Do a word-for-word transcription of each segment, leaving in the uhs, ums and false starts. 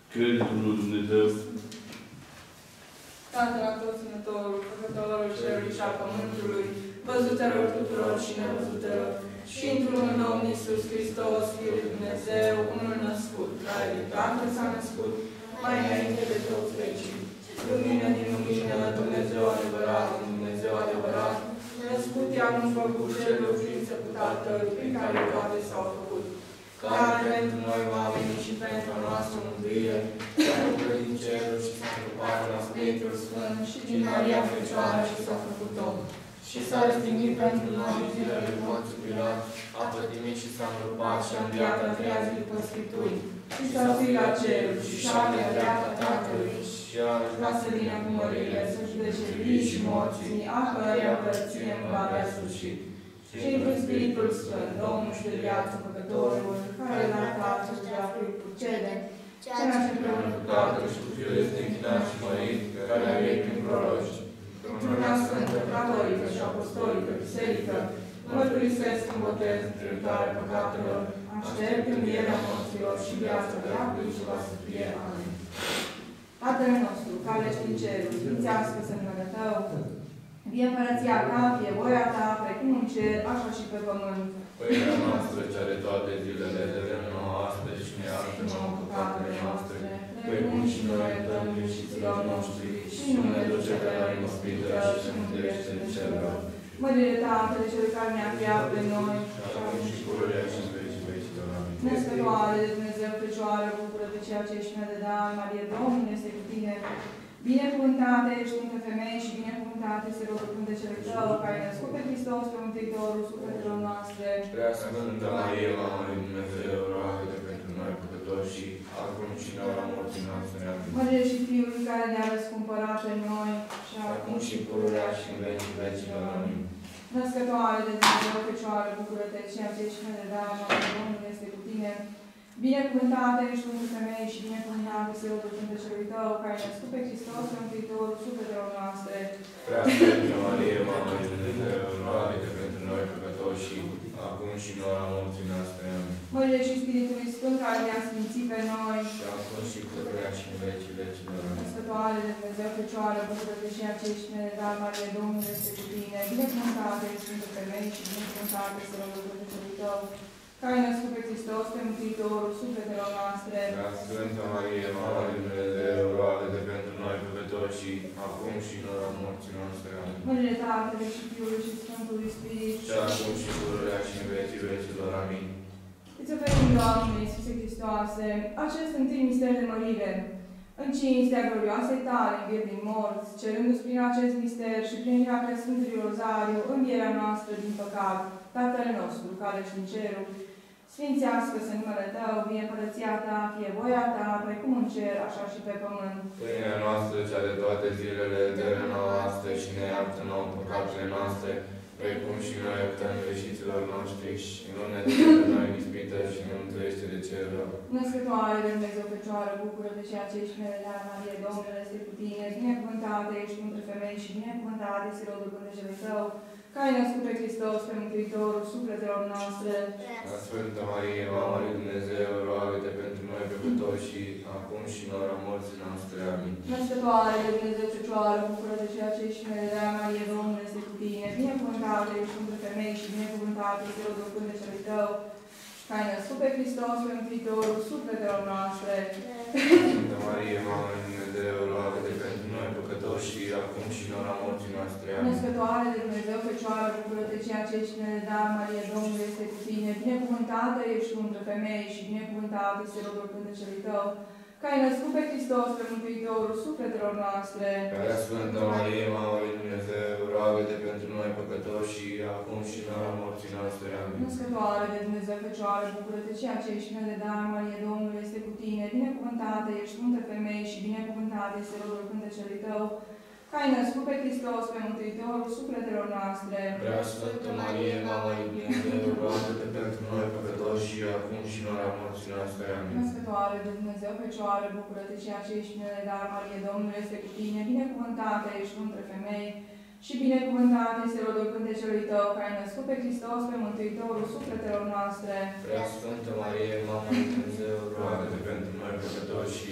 Credetul lui Dumnezeu. Tatăl Atotținătorul, Făcătorul cerului și a pământului, văzutelor tuturor și nevăzutelor, și într-un Domn Iisus Hristos, Fiul lui Dumnezeu, unul născut, care din Tatăl s-a născut, mai înainte de toți vecii. Lumină din lumină, Dumnezeu adevărat, Dumnezeu adevărat, născut ea nu făcut celor ființă cu Tatăl, prin care toate s-au făcut. Care pentru noi oamenii și pentru a noastră mântuire, s-a făcut din cerul și s-a întrupat la Sfântul Sfânt și din Maria Fecioară și s-a făcut om. Și s-a răstignit pentru noi zilele Ponțiu Pilat, a pătimit și s-a întrupat și a înviat a treia zi după Scripturi. Și s-a suit la cerul și șade a dreapta Tatălui și a ajuns să vină cu mărire, să judece vii și morții, a căreia împărăție nu va avea sfârșit. Și într-un Spiritul Sfânt, Domnul și de viață Făcătorul, care l-a dat să-și dea fric cu cele, ceea ce împreună cu Tatăl și cu Fiul este închinat și mărit, care a venit prin proroci. Într-una Sfântă, Catolică și Apostolică, Biserică, mărturisesc în botez într iertare păcatelor, aștept învierea morților și viața veacului și va să fie. Amin. Tatăl nostru, care ești în cerul, sfințească-se numele Tău, vie împărăția Ta, fie voia Ta, precum în cer, așa și pe pământ. Pâinea noastră, cea de toate zilele, dă-ne nouă astăzi și ne iartă nouă păcatele noastre, precum și noi iertăm greșiților noștri, și nu ne duce pe la ispită și nu mântuiește de cel rău. Mărire Tatăl, Cel care ne-a creat pe noi, și acum și pururea și în vecii vecilor. Amin. Născătoare de Dumnezeu, Fecioară, bucură-te ceea ce ești de dar, Marie, Domnul este cu tine. Binecuvântată ești între femei și binecuvântate se rog de cele Tău, care ai născut pe Hristos, pe Mântuitorul sufletelor noastre. Prea Sfântă Marie, Mama lui Dumnezeu, roagă-te pentru noi păcătoși și acum și la ora morții noastre. Amin. Mărire și Fiului care ne-a răscumpărat pe noi și acum și pururea și în vecii vecilor. Amin. Născătoare de Dumnezeu, Fecioară, bucură-te ceea ce ești de dar, Marie, Domnul este cu tine. Binecuvântată ești între femei și binecuvântată se rodul celui Tău, care ai născut pe Hristos, pe Mântuitorul sufletelor noastre. Prea Sfântă Marie, Mama lui Dumnezeu, roagă-te pentru noi păcătoși și acum și în ora morții noastre. Amin. Mărire și Spiritului Sfânt care ne-a sfințit pe noi. Și acum și pururea și în vecii vecilor. Amin. Născătoare de Dumnezeu, Fecioară, bucură-te ceea ce ești de dar, Marie, Domnul este cu tine. Binecuvântată ești între femei și binecuvântată se rodul celui Tău, care ai născut pe Hristos, pe Mântuitorul sufletelor noastre. Prea Sfântă Marie, Mama lui Dumnezeu, roagă-te pentru noi păcătoși și acum și în ora morții noastre. Amin. Mărire Tatălui și Fiului și Sfântului Spirit. Și acum și pururea și în vecii vecilor. Amin. Îți oferim, Doamne, Iisuse Hristoase, acest întâi mister de mărire, în cinstea glorioasei Tale, învieri din morți, cerându-ți prin acest mister și prin miracole Sfântului Rozariu, învierea noastră din păcat, Tatăl nostru, care ești în cerul, sfințească-se numele Tău, vie împărăția Ta, fie voia Ta, precum în cer, așa și pe pământ. Pâinea noastră, cea de toate zilele, dă-ne nouă astăzi și ne iartă nouă păcatele noastre, precum și noi iertăm greșiților noștri și nu ne duce pe noi în ispită și ne mântuiește de cel rău. Născătoare de Dumnezeu, Fecioară, bucură-te ceea ce ești de dar, Marie, Domnul este cu tine. Binecuvântată ești între femei și binecuvântată este rodul pântecelui Tău, care ai născut pe Hristos, pe Mântuitorul sufletelor noastre. Prea Sfântă Marie, Mama lui Dumnezeu, roagă-te pentru noi păcătoși și acum și în ora morții noastre. Amin. Născătoare de Dumnezeu, Fecioară, bucură-te ceea ce ești de dar, Marie, Domnul este cu tine. Binecuvântată ești între femei și binecuvântată este rodul pântecelui Tău, care ai născut pe Hristos, pe Mântuitorul sufletelor noastre. Sfântă Marie, Mama lui Dumnezeu, roagă-te pentru noi păcătoși și acum și în ora morții noastre. Amin. Născătoare de Dumnezeu, Fecioară, bucură-te ceea ce ești de dar, Marie, Domnul este cu tine. Binecuvântată ești între femei și binecuvântată este rodul pântecelui Tău, care ai născut pe Hristos, pe Mântuitorul sufletelor noastre. Prea Sfântă Marie, Mama lui Dumnezeu, roagă-te pentru noi păcătoși și acum și în ora morții noastre. Amin. Născătoare de Dumnezeu, Fecioară, bucură-te ceea ce ești de dar, Marie, Domnul este cu tine. Binecuvântată ești între femei și binecuvântată este rodul pântecelui Tău, care ai născut pe Hristos, pe Mântuitorul sufletelor noastre. Prea Sfântă Marie, Mama lui Dumnezeu, roagă-te pentru noi păcătoși și acum și în ora morții noastre. Amin. Născătoare de Dumnezeu, Fecioară, bucură-te ceea ce ești de dar, Marie, Domnul este cu tine. Binecuvântată ești între femei și binecuvântat este rodul pântecelui Tău, care ai născut pe Hristos, pe Mântuitorul sufletelor noastre. Prea Sfântă Marie, Mama lui Dumnezeu, roagă-te pentru noi păcătoși și acum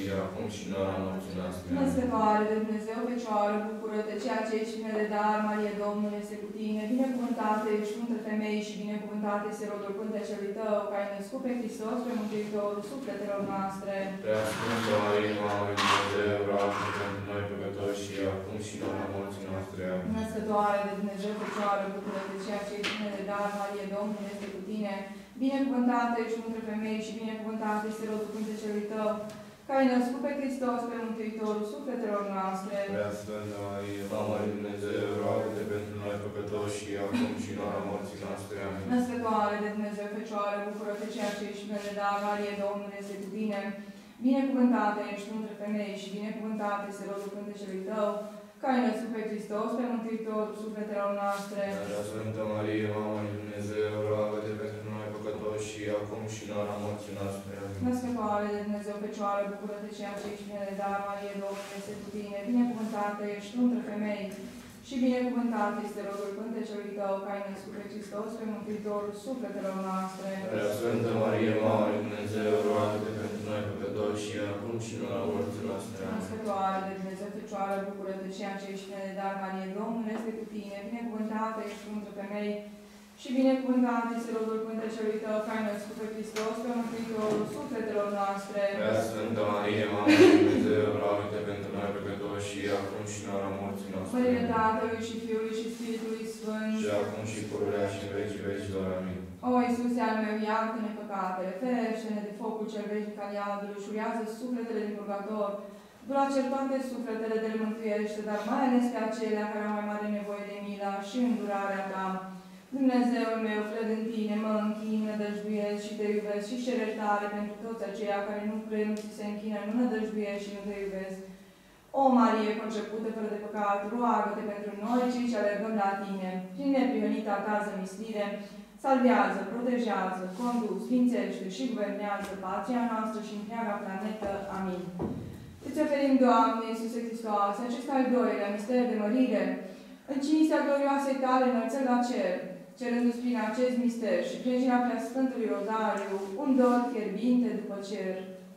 și în ora morții noastre. Născătoare de Dumnezeu, Fecioară, bucură-te, ceea ce ești plină de dar, Marie, Domnul este cu tine. Binecuvântată ești între femei și binecuvântat este rodul pântecelui tău, care ai născut pe Hristos, pe Mântuitorul sufletelor noastre. Prea Sfântă Marie, Mama lui Dumnezeu, roagă pentru noi păcătoși și acum și în ora morții noastre. Amin. Născătoare de Dumnezeu, Fecioară, bucură-te, ceea ce ești plină de dar, Marie, Domnul este cu tine. Binecuvântată ești între femei și binecuvântat este rodul pântecelui tău, care ai născut pe Hristos, pe Mântuitorul sufletelor noastre. Prea Sfântă Marie, Mama lui Dumnezeu, roagă-te pentru noi păcătoși și acum și în ora morții noastre. Amin. Născătoare de Dumnezeu, Fecioară, bucură-te, ceea ce ești plină de dar, Marie, Domnul este cu tine. Binecuvântată ești între femei și binecuvântat este rodul pântecelui tău, care ai născut pe Hristos, pe Mântuitorul sufletelor noastre. Prea Sfântă Marie, Mama lui Dumnezeu, roagă-te pentru noi păcătoși și acum și în ora morții noastre. Amin. Născătoare de Dumnezeu, Fecioară, bucură-te, ceea ce ești plină de dar, Marie, Domnul este cu tine. Binecuvântată ești între femei și binecuvântat este rodul pântecelui tău, care ai născut pe Hristos, pe Mântuitorul sufletelor noastre. Prea Sfântă Marie, Mama lui Dumnezeu, roagă-te pentru noi păcătoși și acum și în ora morții noastre. Amin. Născătoare de Dumnezeu, Fecioară, bucură-te, ceea ce ești plină de dar, Marie, Domnul este cu tine. Binecuvântată ești între femei și binecuvântat este rodul pântecelui tău, care ai născut pe Hristos, pe Mântuitorul sufletelor noastre. Prea Sfântă Marie, Mama lui Dumnezeu, roagă-te pentru noi păcătoși și acum și în ora morții noastre. Părinte Tatălui și Fiului și Spiritului Sfânt. Și acum și pururea și în vecii vecilor. Amin. O, Iisuse al meu, iartă-ne păcatele, ferește-ne de focul cel veșnic al iadului, ușurează sufletele din purgator, dura cer toate sufletele de le mântuiește, dar mai ales pe acelea care au mai mare nevoie de mila și îndurarea ta. Dumnezeul meu, cred în tine, mă închin, nădăjduiesc și te iubesc și cer iertare pentru toți aceia care nu cred, nu ți se închină, nu nădăjduiesc și nu te iubesc. O Marie concepută fără de păcat, roagă-te pentru noi, cei ce alergăm la tine. Prin neprihănita ta zămislire, salvează, protejează, conduc, sfințește și guvernează patria noastră și întreaga planetă. Amin. Îți oferim, Doamne, Iisuse Hristoase, acest al doilea mister de mărire, în cinstea glorioasei tale înălțări la cer, cerându-ți prin acest mister și prin cina Preasfântului Rozariu, un dor fierbinte după cer.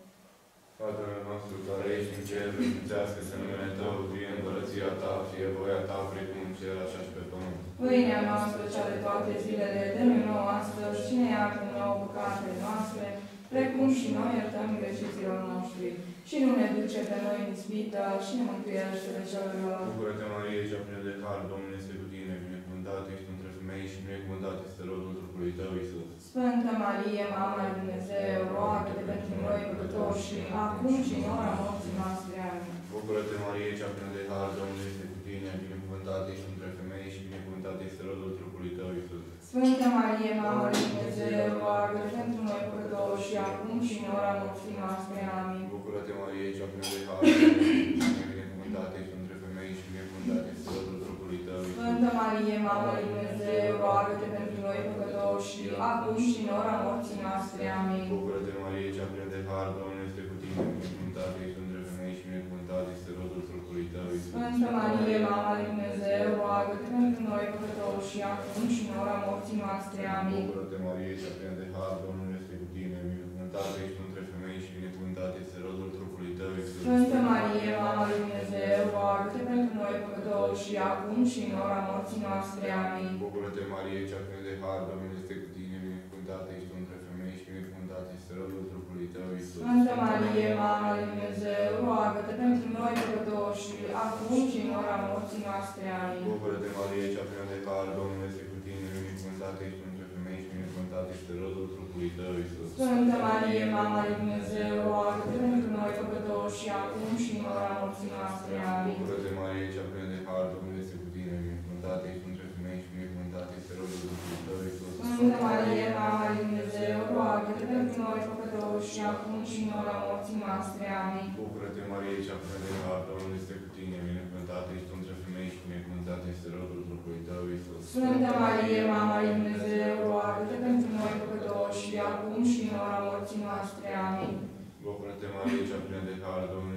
Tatăl nostru care ești în cer, sfințească-se numele Tău, fie împărăția Ta, fie voia Ta, precum în cer, așa și pe pământ. Pâinea noastră, cea de toate zilele, dă-ne nouă astăzi și ne iartă nouă păcatele noastre, precum și noi iertăm greșiților noștri. Și nu ne duce pe noi în ispită și ne mântuiește de cel rău. Bucură-te, Marie, cea plină de har, Domnul este cu tine, binecuvântată ești între femei și binecuvântat este rodul trupului Tău, Iisus. Sfântă Marie, Mama lui Dumnezeu, roagă-te pentru noi păcătoși și acum și în ora morții noastre. Amin. Bucură-te, Marie, cea plină de har, Domnul este cu tine, binecuvântată ești între femei și binecuvântat este rodul trupului Tău, Iisus. Sfântă Marie, Mama lui Dumnezeu, roagă-te pentru noi păcătoși și acum și în ora morții noastre. Amin. Bucură-te, Marie, cea plină de har, Domnul este cu tine, binecuvântată ești între femei și binecuvântat este rodul trupului Tău, Iisus. Sfântă Marie, Mama lui Dumnezeu, roagă-te pentru noi păcătoși și acum și în ora morții noastre. Amin. Bucură-te, Marie, cea plină de har, Domnul este cu tine, binecuvântată ești între femei și binecuvântat este rodul trupului Tău, Iisus. Sfântă Marie, Mama lui Dumnezeu, roagă-te pentru noi păcătoși și acum și în ora morții noastre. Amin. Bucură-te, Marie, cea plină de har, Domnul este cu tine, binecuvântată ești între femei și binecuvântat este rodul trupului Tău, Iisus. Sfântă Marie, Mama lui Dumnezeu, roagă-te pentru noi păcătoși și acum și în ora morții noastre. Amin. Bucură-te, Marie, cea plină de har, Domnul este cu tine, binecuvântată ești între femei și binecuvântat este rodul trupului Tău, Iisus. Sfântă Marie, Mama lui Dumnezeu, roagă-te pentru noi păcătoși și acum și în ora morții noastre. Amin. Bucură-te, Marie, cea plină de har, Domnul este cu tine, binecuvântată ești între femei și binecuvântat este rodul trupului Tău, Iisus. Sfântă Marie, Mama lui Dumnezeu, roagă-te pentru noi păcătoși și acum și în ora morții noastre. Amin. Bucură-te, Marie, cea plină de har, Domnul este cu tine, binecuvântată ești între femei și binecuvântat este rodul trupului Tău, Iisus. Sfântă Marie, Mama lui Dumnezeu, roagă-te pentru noi păcătoși și acum și în ora morții noastre. Amin. Bucură-te, Marie, cea plină de har, Domnul este cu tine, binecuvântată ești între femei și binecuvântat este rodul trupului Tău, Iisus. Sfântă Marie, Mama lui Dumnezeu, roagă-te pentru noi păcătoși și acum și în ora morții noastre. Amin. Bucură-te, Marie, cea plină de har, Domnul este cu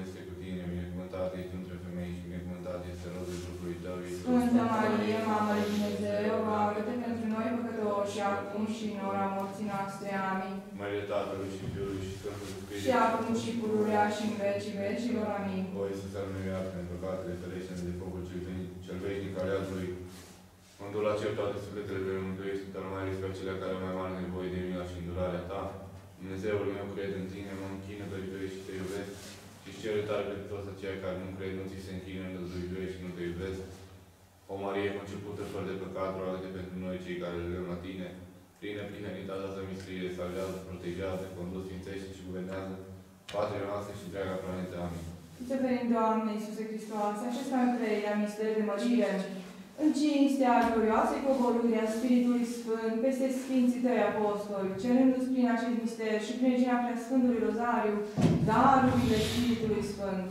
tine, binecuvântat ești între femei și binecuvântat este rodul trupului tău, Iisus. Sfântă Marie, Mama lui Dumnezeu, roagă-te pentru noi păcătoși, acum și în ora morții noastre. Amin. Mărie Tatălui și Fiului și Sfântului Spirit. Și acum și pururea și în vecii vecilor. Amin. O Iisuse al meu, iartă în păcatele, ferește-ne de focul cel venit, cel veșnic al iadului. Mântul la cer toate sufletele vei mântuiești, dar mai ales pe acelea care au mai mare nevoie de mila și îndurarea ta. Dumnezeul meu, cred în tine, mă închină, dăjduiești și te iubesc. Și cere tare pe toți aceia care nu cred, nu ți se închină, nu dăjduiești și nu te iubesc. O Marie concepută fără de păcat, roagă-te pentru noi cei care le vrem la tine. Plină prihănitatea zămistriere, salvează, protejează, condus, sfințește și guvernează patria noastră și întreaga planetă. Amin. Îți oferim, Doamne Iisuse Hristoase, acesta în treilea mister de mărire, în cinstea glorioasei coborâri a Spiritului Sfânt peste Sfinții Tăi Apostoli, cerându-ți prin acest mister și prin regina Preasfântului Rozariu, darurile Spiritului Sfânt.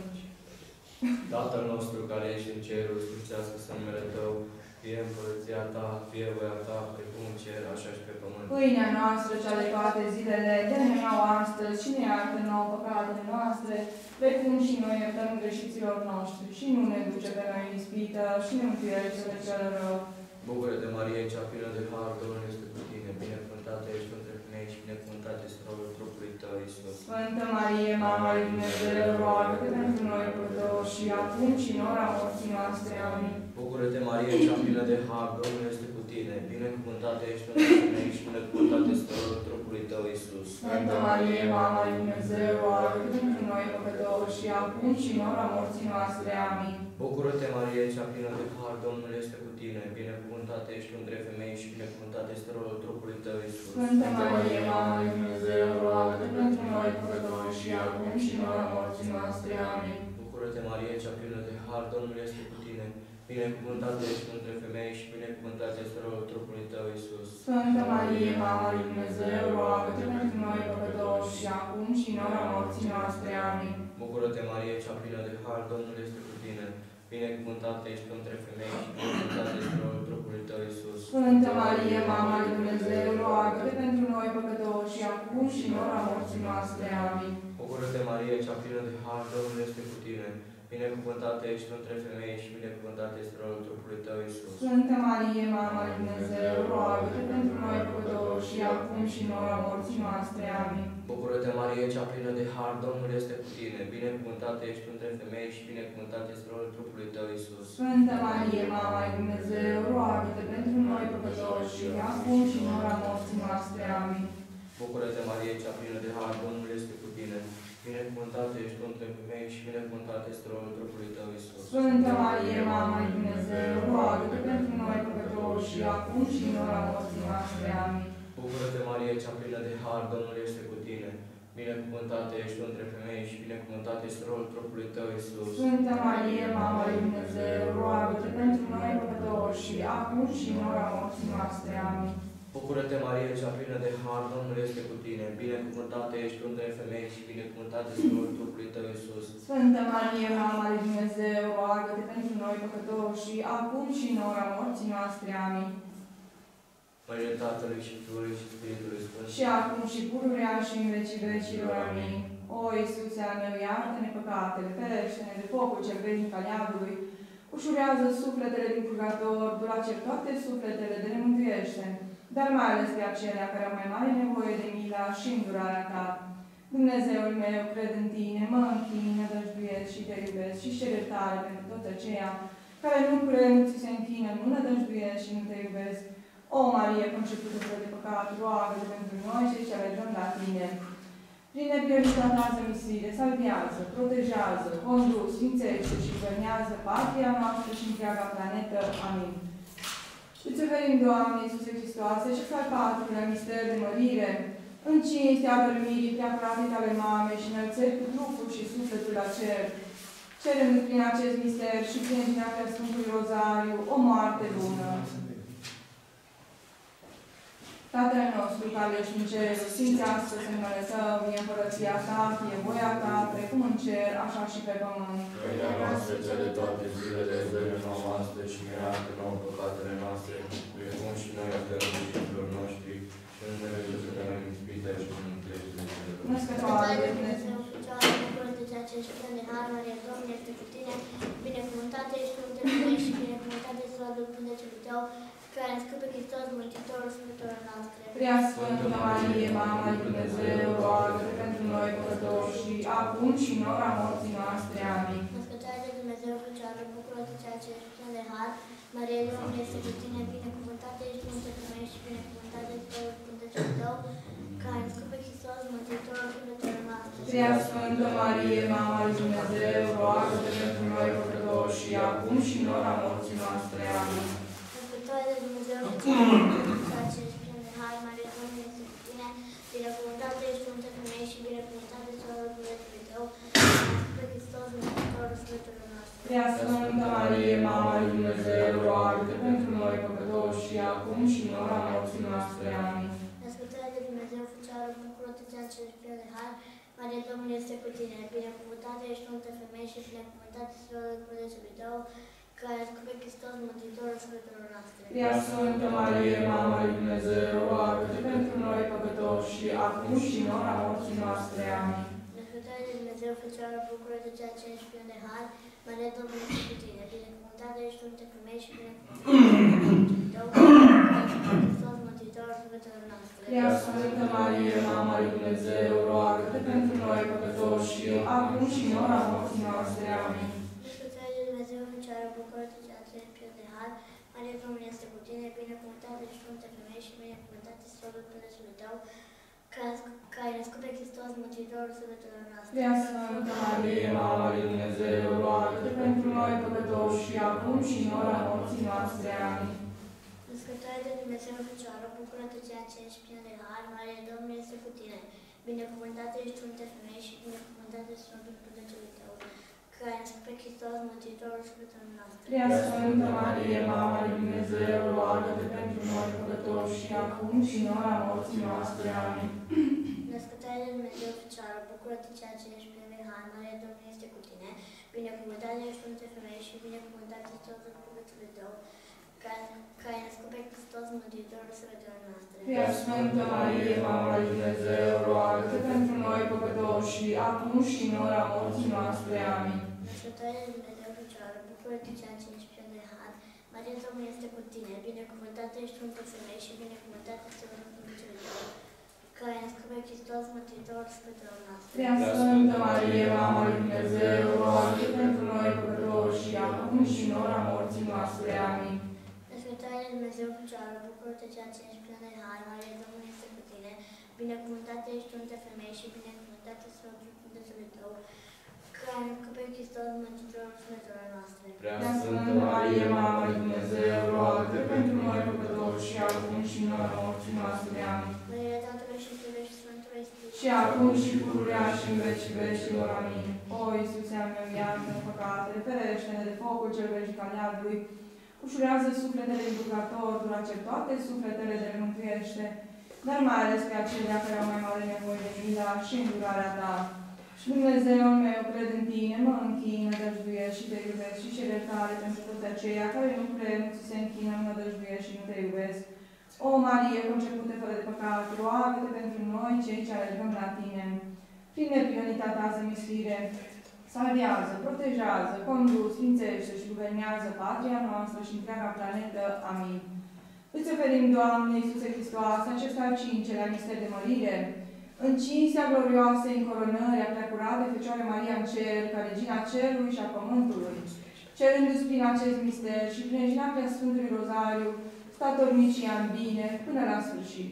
Tatăl nostru care ești în cerul, sfințească-se numele Tău, fie împărăția Ta, fie voia Ta, precum în cer, așa și pe pământ. Pâinea noastră, cea de toate zilele, dă-ne nouă astăzi și ne iartă nouă păcatele noastre, precum și noi iertăm greșiților noștri. Și nu ne duce pe noi în ispită și ne mântuiește de cel rău. Bucură-te, Marie, cea plină de har, Domnul este cu tine, binecuvântată ești între femei și binecuvântat este rodul trupului Tău, Iisus. Sfântă Marie, Mama lui Dumnezeu, roagă-te pentru noi păcătoși și acum și în ora morții noastre. Amin. Bucură-te, Marie, cea plină de har, Domnul este cu tine, binecuvântată ești între femei și binecuvântat este rodul trupului Tău, Iisus. Sfântă Marie, Mama lui Dumnezeu, roagă-te pentru noi păcătoși și acum și în ora morții noastre. Amin. Bucură-te, Marie, cea plină de har, Domnul este cu tine, binecuvântată ești între femei și binecuvântat este rodul trupului Tău, Iisus. Sfântă Marie, Mama lui Dumnezeu, roagă-te pentru noi păcătoși și acum și în ora morții noastre. Amin. Bucură-te, Marie, cea plină de har, Domnul este cu tine, binecuvântată ești între femei și binecuvântat este rodul trupului Tău, Iisus. Sfântă Marie, Mama lui Dumnezeu, roagă-te pentru noi păcătoși și acum și în ora morții noastre. Amin. Bucură-te, Marie, cea plină de har, Domnul este cu tine, binecuvântată ești între femei și binecuvântat este rodul trupului Tău, Iisus. Sfântă Marie, Mama lui Dumnezeu, roagă-te pentru noi păcătoși și acum și în ora morții noastre. Amin. Bucură-te, Marie, cea plină de har, Domnul este cu tine, binecuvântată ești între femei și binecuvântat este rodul trupului Tău, Iisus. Sfântă Marie, Mama lui Dumnezeu, roagă-te pentru noi păcătoși și acum și în ora morții noastre. Amin. Bucură-te, Marie, cea plină de har, Domnul este cu tine, binecuvântată ești între femei și binecuvântat este rodul trupului Tău, Iisus. Sfântă Marie, Mama lui Dumnezeu, roagă-te pentru noi păcătoși și acum și în ora morții noastre. Amin. Bucură-te, Marie, cea plină de har, Domnul este cu tine, binecuvântată ești între femei și binecuvântat este rodul trupului Tău, Iisus. Sfântă Marie, Mama lui Dumnezeu, roagă-te pentru noi păcătoși și acum și în ora morții noastre. Amin. Bucură-te, Marie, cea plină de har, Domnul este cu tine, binecuvântată ești între femei și binecuvântat este rodul trupului Tău, Iisus. Sfântă Marie, Mama lui Dumnezeu, roagă-te pentru noi păcătoși și acum și în ora morții noastre. Amin. Bucură-te, Marie, cea plină de har, Domnul este cu tine, binecuvântată ești între femei și binecuvântat este rodul trupului Tău, Iisus. Sfântă Marie, Mama lui Dumnezeu, roagă-te pentru noi păcătoși și acum și în ora morții noastre. Amin. Mărie Tatălui și Fiului și Spiritului Sfânt. Și acum și pururea și în vecii vecilor. Amin. O Iisuse al meu, iartă-ne păcatele, ferește-ne de focul cel veșnic al iadului, ușurează sufletele din purgator, du la cer toate sufletele de ne mântuiește, dar mai ales pe acelea care au mai mare nevoie de mila și îndurarea Ta. Dumnezeul meu, cred în Tine, mă închin, nădăjduiesc și Te iubesc și cer iertare pentru toți aceia care nu cred, nu Ți se închină, nu nădăjduiesc și nu Te iubesc. O Marie, concepută fără de păcat, roagă pentru noi cei ce alergăm la Tine. Prin neprioritatea zămisire, salvează, protejează, conduc, sfințește și guvernează patria noastră și întreaga planetă. Amin. Îți oferim, Doamne Iisuse Hristoase, și al patrulea mister de mărire, în cinstea adormirii preacurate ale mamei și înălțări cu trupul și sufletul la cer. Cerem prin acest mister și prin regina Sfântului Rozariu o moarte bună. Tatăl nostru care ești în cer, sfințească-se numele Tău, fie împărăția Ta, fie voia Ta, precum în cer, așa și pe pământ. Pâinea noastră cea de toate zilele, dă-ne nouă astăzi și ne iartă nouă păcatele noastre, precum și noi iertăm greșiților noștri, și nu ne vei duce pe noi în ispită și nu ne mântuiește de cele rău. Născătoare de Dumnezeu, Fecioară, bucură-te ceea ce ești plin de har, Maria, pe Hristos, Mântuitorul Sfântelor noastre. Prea Sfântă Marie, Mama lui Dumnezeu, roagă-te pentru noi păcătoși, acum și în ora morții noastre. Amin. Născătoare de Dumnezeu, Fecioară, bucură-te ceea ce ești plin de har. Maria, Domnul este cu tine, binecuvântată ești între femei și binecuvântat este Fiul Sfântului Tău, care a născut pe Hristos, Mântuitorul Sfântelor noastre. Prea Sfântă Marie, Mama lui Dumnezeu, roagă-te pentru noi păcătoși, acum și în ora morții noastre. Amin. Născătoare de Dumnezeu, Fecioară, ceea ce ești plin de har. Maria, Domnul este cu tine, binecuvântată ești între femei și binecuvântat este Fiul Sfântului Tău, care a născut pe Hristos, Mântuitorul Sfântelor noastre. Prea Sfântă Marie, Mama lui Dumnezeu, roagă-te pentru noi păcătoși, acum și în ora morții noastre. Amin. Născătoare de Dumnezeu, Fecioară, bucură-te ceea ce ești plin de har. Maria, Domnul este cu tine, binecuvântată ești între femei și binecuvântat este Fiul Sfântului Tău, care a născut pe Hristos, Mântuitorul Sfântelor noastre. Prea Sfântă Marie, Mama lui Dumnezeu, roagă-te pentru noi păcătoși, acum și în ora morții noastre. Amin. Născătoare de Dumnezeu, Fecioară, bucură-te ceea ce ești plin de har. Maria, Domnul este cu tine, binecuvântată ești între femei și binecuvântat Hristos, Mântuitorul Sfântelor noastre. Prea Sfântă Marie, Mama lui Dumnezeu, roagă-te pentru noi păcătoși, acum și în ora morții noastre. Amin. Născătoare de Dumnezeu, Fecioară, bucură-te ceea ce ești plin de har. Maria, Domnul este cu tine, binecuvântată ești între femei și binecuvântat este Fiul Sfântului Tău, care a născut pe Hristos, Mântuitorul Sfântelor noastre. Prea Sfântă Marie, Mama lui Dumnezeu, roagă-te pentru noi păcătoși, acum și în ora morții noastre. Amin. Născătoare de Dumnezeu, Fecioară, bucură-te ceea ce ești plin de har. Maria, Domnul este cu tine, binecuvântată ești între femei și binecuvântat este Fiul Sfântului Tău, care a născut pe Hristos, Mântuitorul Sfântelor noastre. Prea Sfântă Marie, Mama lui Dumnezeu, roagă-te pentru noi păcătoși, acum și în ora morții noastre. Amin. Născătoare de Dumnezeu, Fecioară, bucură-te ceea ce ești plin de har. Maria, Domnul este cu tine, binecuvântată ești între femei și binecuvântat este Fiul Sfântului Tău, care a născut pe Hristos, Mântuitorul Sfântelor noastre. Prea Sfântă Marie, Mama lui Dumnezeu, roagă-te pentru noi păcătoși, acum și în ora morții noastre. Amin. Născătoare de Dumnezeu, Fecioară, bucură-te ceea ce ești plin de har. Maria, Domnul este cu tine, binecuvântată ești între femei și binecuvântat este Fiul Sfântului Tău, care a născut pe Hristos, Mântuitorul Sfântelor noastre. Prea Sfântă Marie, Mama lui Dumnezeu, roagă-te pentru noi păcătoși, acum și în ora morții noastre. Amin. Născătoare de Dumnezeu, Fecioară, bucură-te ceea ce ești plin de har. Maria, Domnul este cu tine, binecuvântată ești între femei și binecuvântat este Fiul Sfântului Tău, care a născut pe Hristos, Mântuitorul Sfântelor noastre. Prea Prea Sfântă Marie, Mama lui Dumnezeu, roagă-te pentru noi păcătoși, acum și în ora morții noastre. Amin. Mărirea Tatălui și Fiului și Sfântului Spirit. Și acum și pururea și în vecii vecilor. Amin. O, Iisuse al meu, iartă-ne păcatele, ferește-ne de focul cel veșnic al iadului, ușurează sufletele din purgator, durace toate sufletele de mântuiește, dar mai ales pe acelea care au mai mare nevoie de mila și îndurarea ta. Și Dumnezeul meu, cred în tine, mă închin, nădăjduiesc și te iubesc și cer iertare pentru toți aceia care nu cred, nu ți se închină, mă nădăjduiesc și nu te iubesc. O, Marie, concepută fără de păcat, roagă-te pentru noi, cei ce alergăm la tine. Prin neprihănita ta zămislire, salvează, protejează, conduce, sfințește și guvernează patria noastră și întreaga planetă. Amin. Îți oferim, Doamne Iisuse Hristoase, acest al cincelea mister de mărire, în cinstea glorioasei încoronări a preacurate Fecioare Maria în cer, ca Regina Cerului și a Pământului, cerându-ți prin acest mister și prin Regina Preasfântului Rozariu, statornicia în bine până la sfârșit.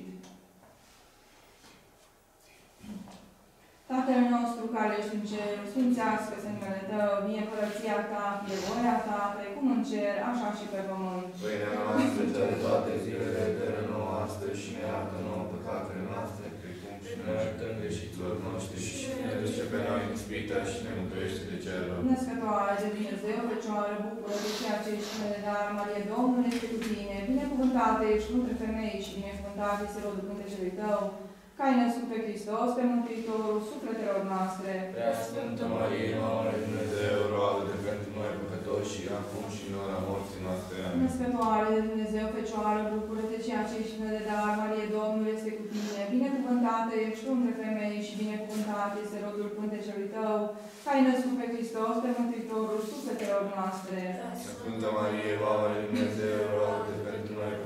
Tatăl nostru care ești în cer, sfințească-se numele Tău, vie împărăția Ta, fie voia Ta, precum în cer, așa și pe pământ. Pâinea noastră, cea de toate zilele, dă-ne nouă astăzi și ne iartă nouă păcatele noastre, precum și ne iertăm greșiților noștri și ne duce pe noi în ispită și ne mântuiește de cel rău. Născătoare de Dumnezeu, Fecioară, bucură de ceea ce ești de dar, Marie Domnul este cu tine, binecuvântată ești între femei și binecuvântat este rodul pântecelui Tău, că ai născut pe Hristos, pe Mântuitorul sufletelor noastre. Prea Sfântă Marie, Mama lui Dumnezeu, roagă-te pentru noi păcătoși și acum și în ora morții noastre. Amin. Născătoare de Dumnezeu, Fecioară, bucură-te ceea ce ești de dar, Marie Domnul este cu tine, binecuvântată ești între femei și binecuvântat este rodul pântecelui Tău, că ai născut pe Hristos, pe Mântuitorul sufletelor noastre. Sfântă Marie, Mama lui Dumnezeu, roagă-te pentru noi păcătoși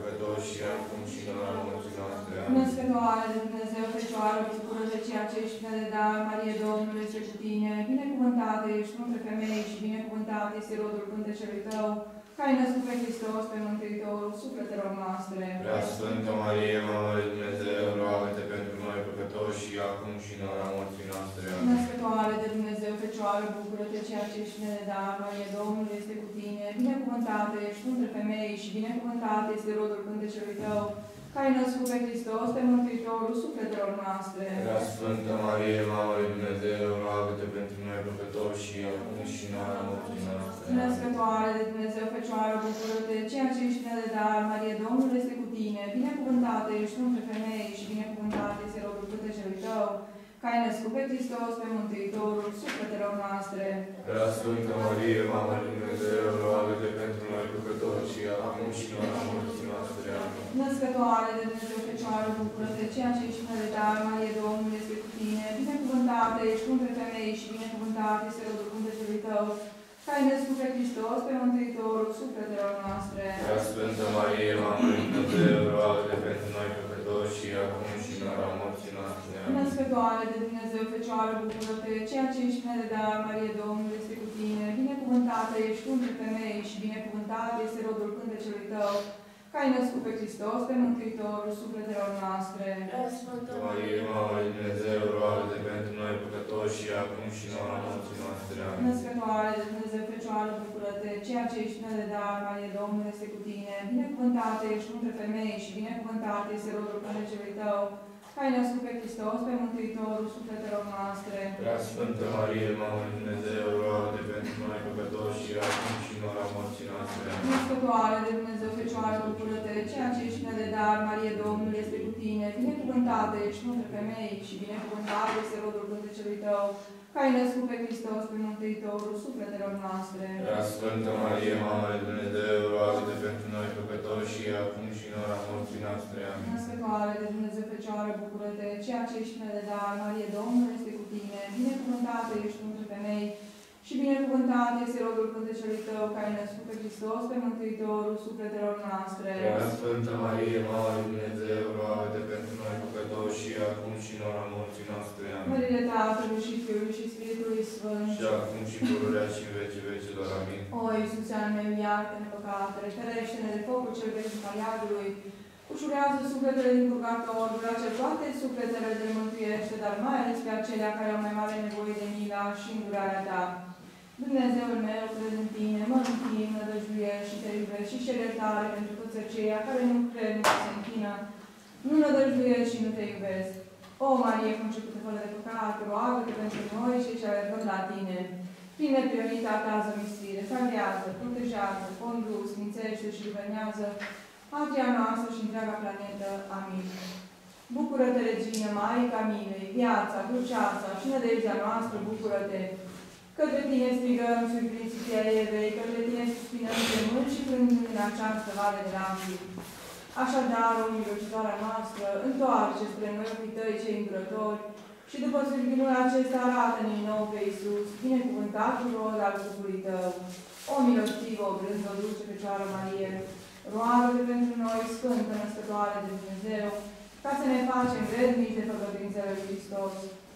și acum și în ora morții noastre. Amin. Născătoare de Dumnezeu, Fecioară, bucură de ceea ce ești plină de dar, Marie Domnului este cu tine, binecuvântată ești între femei și binecuvântat este rodul pântecelui tău, care ai născut pe Hristos, pe Mântuitorul sufletelor noastre. Prea Sfântă Marie, Mama lui Dumnezeu, roagă-te pentru noi păcătoși și acum și în ora morții noastre. Amin. Născătoare de Dumnezeu, Fecioară, bucură-te ceea ce ești plină de dar, Marie Domnului este cu tine, binecuvântată ești între femei și binecuvântat este rodul pântecelui tău, care ai născut pe Hristos, pe Mântuitorul sufletelor noastre. Prea Sfântă Marie, Mama lui Dumnezeu, roagă-te pentru noi păcătoși și acum și în ora morții noastre. Amin. Născătoare de Dumnezeu, Fecioară, bucură-te ceea ce ești plină de dar, Marie Domnului este cu tine, binecuvântată ești între femei și binecuvântat este rodul pântecelui tău, care ai născut pe Hristos, pe Mântuitorul sufletelor noastre. Prea Sfântă Marie, Mama lui Dumnezeu, roagă-te pentru noi păcătoși și acum și în ora morții noastre. Amin. Născătoare de Dumnezeu, Fecioară, bucură-te ceea ce ești plină de dar, Marie Domnului este cu tine, binecuvântată ești între femei și binecuvântat este rodul pântecelui tău, care ai născut pe Hristos, pe Mântuitorul sufletelor noastre. Prea Sfântă Marie, Mama lui Dumnezeu, roagă-te pentru noi păcătoși și acum și în ora morții noastre. Amin. Născătoare de Dumnezeu, Fecioară, bucură-te ceea ce ești plină de dar, Marie Domnului este cu tine, binecuvântată ești între femei și binecuvântat este rodul pântecelui tău, care ai născut pe Hristos, pe Mântuitorul sufletelor noastre. Prea Sfântă Marie, Mama lui Dumnezeu, roagă-te pentru noi păcătoși și acum și în ora morții noastre. Amin. Născătoare de Dumnezeu, Fecioară, bucură-te ceea ce ești plină de dar, Marie Domnului este cu tine, binecuvântată ești între femei și binecuvântat este rodul pântecelui tău, care ai născut pe Hristos, pe Mântuitorul sufletelor noastre. Prea Sfântă Marie, Mama lui Dumnezeu, roagă-te pentru noi păcătoși și acum și în ora morții noastre. Amin. Născătoare de Dumnezeu, Fecioară, bucură-te ceea ce ești plină de dar, Marie Domnului este cu tine, binecuvântată ești între femei și binecuvântat este rodul pântecelui tău, care ai născut pe Hristos, pe Mântuitorul sufletelor noastre. Prea Sfântă Marie, Mama lui Dumnezeu, roagă-te pentru noi păcătoși și acum și în ora morții noastre. Amin. Născătoare de Dumnezeu, Fecioară, bucură-te ceea ce ești plină de dar, Marie Domnului este cu tine, binecuvântată ești între femei și binecuvântat este rodul pântecelui tău, care ai născut pe Hristos, pe Mântuitorul sufletelor noastre. Prea Sfântă Marie, Mama lui Dumnezeu, roagă-te pentru noi păcătoși și acum și în ora morții noastre. Amin. Mărire Tatălui și Fiului și Spiritului Sfânt. Și acum și pururea și în vecii vecilor. Amin. O, Iisuse al meu, iartă-ne păcatele, ferește-ne de focul cel veșnic al iadului, ușurează sufletele din purgator, brace toate sufletele de mântuiește, dar mai ales pe acelea care au mai mare nevoie de mila și îndurarea ta. Dumnezeul meu, cred în tine, mă închin, nădăjduiesc și te iubesc și cer iertare pentru toți aceia care nu cred, nu se închină, nu nădăjduiesc și nu te iubesc. O, Marie, concepută fără de păcat, roagă-te pentru noi și ce alergăm la tine. Prin neprionita ta zămisire, salvează, protejează, condus, sfințește și luminează patria noastră și întreaga planetă. Amin. Bucură-te, Regină, Maica Milei, viața, dulceața și nădejdea noastră, bucură-te! Către tine strigăm, sub principia Evei, către tine suspinăm gemând și plângând în această vale de lacrimi. Așadar, o milositoarea noastră, întoarce spre noi ochii tăi cei îndurători și după sfârșitul acesta arată-ne din nou pe Iisus, binecuvântatul rod al trupului tău. O milostivă, o blândă, o dulce Fecioară Marie, roagă-te pentru noi, Sfântă Născătoare de Dumnezeu, ca să ne facem vrednici de făgăduințele lui Hristos.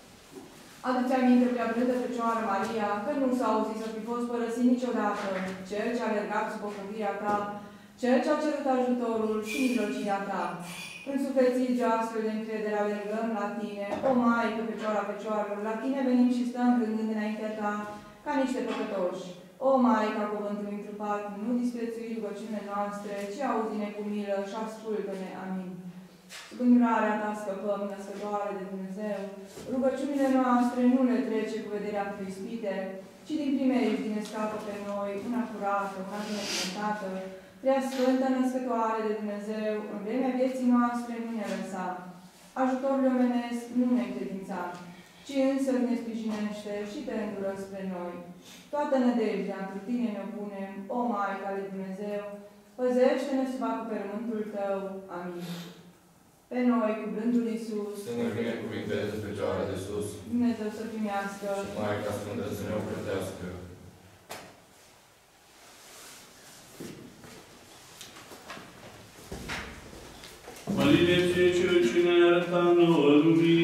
Adu-ți aminte, prea blândă Fecioară Maria, că nu s-a auzit să fi fost părăsit niciodată cel ce a alergat sub ocrotirea ta, cel ce a cerut ajutorul și mijlocirea ta. Însuflețiți astfel de încredere alergăm la tine, o Maică, Fecioara Fecioarelor, la tine venim și stăm plângând înaintea ta, ca niște păcătoși. O Maica cuvântului întrupat, nu disprețui rugăciunile noastre, ci auzi-ne cu milă și ascultă-ne. Amin. Sub îndurarea ta scăpăm, Născătoare de Dumnezeu, rugăciunile noastre nu le trece cu vederea cu ispite, ci din primești din scapă pe noi, una curată, una binecuvântată, prea Sfântă Născătoare de Dumnezeu, în vremea vieții noastre nu ne lăsa. Ajutorul omenesc nu ne încredința, ci însă ne sprijinește și te îndură spre noi. Toată nădejdea întru tine ne punem, o Maică ale Dumnezeu, păzește-ne sub acoperământul tău. Amin. Pe noi, cu blândul Iisus, să ne binecuvinteze Fecioara de sus, Dumnezeu să primească și Maica Sfântă să ne ocrotească. Măline ție, Cel ce ne-ai arătat nouă lumii,